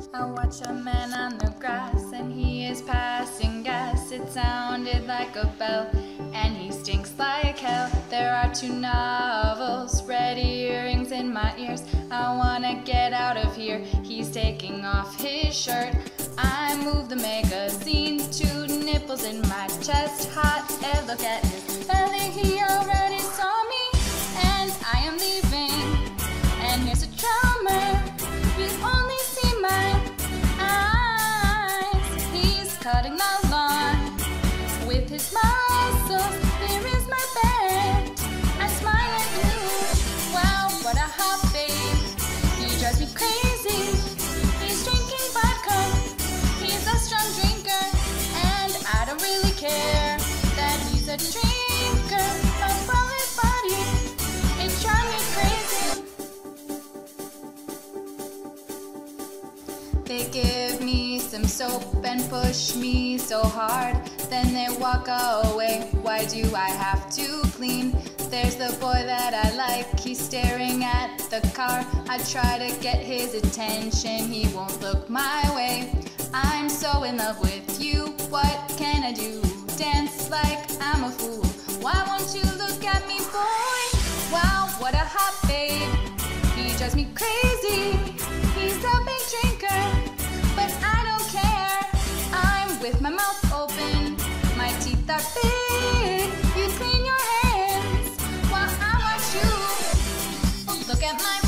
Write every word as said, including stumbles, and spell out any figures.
I watch a man on the grass and he is passing gas. It sounded like a bell and he stinks like hell. There are two novels, red earrings in my ears. I wanna get out of here. He's taking off his shirt. I move the magazine, two nipples in my chest. Hot air, look at his belly. He already saw me and I am leaving. And here's a drummer, you only see my eyes. He's cutting my lawn with his muscles. Here is my bed, I smile at you. Wow, what a hot babe. He drives me crazy. He's drinking vodka. He's a strong drinker, and I don't really care that he's a drinker. But from his body, it drives me crazy. They give me some soap and push me so hard, then they walk away. Why do I have to clean? There's the boy that I like, he's staring at the car. I try to get his attention, he won't look my way. I'm so in love with you, what can I do? Dance like I'm a fool. Why won't you look at me, boy? Wow, what a hot babe. He drives me crazy. He's a big drinker, but I don't care. I'm with my mouth open, my teeth are big. You clean your hands while I watch you look at my